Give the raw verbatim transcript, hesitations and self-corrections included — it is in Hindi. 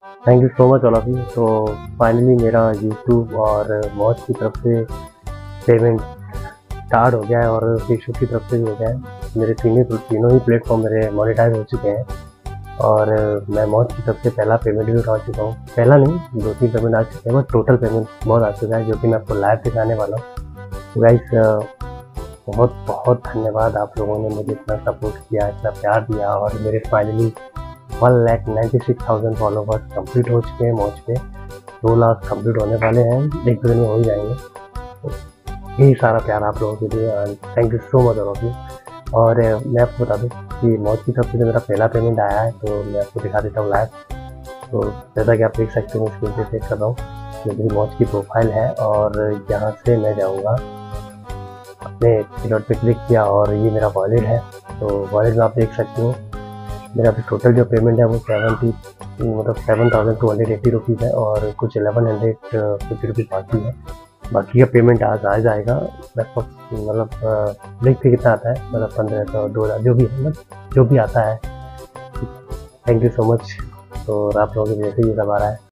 Thank you so much all of you. तो फाइनली मेरा यूट्यूब और मौज की तरफ से पेमेंट स्टार्ट हो गया है और फेसबुक की तरफ से भी हो गया है। मेरे तीनों तीनों ही प्लेटफॉर्म मेरे मोनेटाइज हो चुके हैं और मैं मौज की तरफ से पहला पेमेंट भी उठा चुका हूँ। पहला नहीं, दो तीन पेमेंट आ चुके हैं, बट टोटल पेमेंट बहुत आ चुका है, जो कि मैं आपको लाइव दिखाने वाला हूँ। तो गाइस बहुत बहुत धन्यवाद, आप लोगों ने मुझे इतना सपोर्ट किया, इतना प्यार दिया और मेरे finally one lakh ninety six thousand followers complete हो चुके हैं मौज पे। दो लाख कंप्लीट होने वाले हैं, एक दो दिन में हो ही जाएंगे। तो यही सारा प्यार आप लोगों के लिए, and thank you so much all of you. और मैं आपको बता दूँ कि मौज की तरफ से जो मेरा पहला पेमेंट आया है, तो मैं आपको दिखा देता हूँ लाइव। तो जैसा कि आप देख सकते हो, स्क्रीन पे चेक कर रहा हूँ, ये मेरी मौज की प्रोफाइल है और यहाँ से मैं जाऊँगा, अपने डॉट पे क्लिक किया और ये मेरा वॉलेट है। तो वॉलेट में आप देख सकते हो मेरा अभी टोटल जो पेमेंट है वो सेवेंटी मतलब seven thousand two hundred eighty rupees है और कुछ एलेवन हंड्रेड फिफ्टी रुपीज़ बाकी है। बाकी का पेमेंट आज आ जाएगा लगभग, मतलब देखते कितना आता है, मतलब पंद्रह सौ दो हज़ार जो भी है, मतलब जो भी आता है। Thank you so much. तो आप लोगों की वजह से ये सब आ रहा है।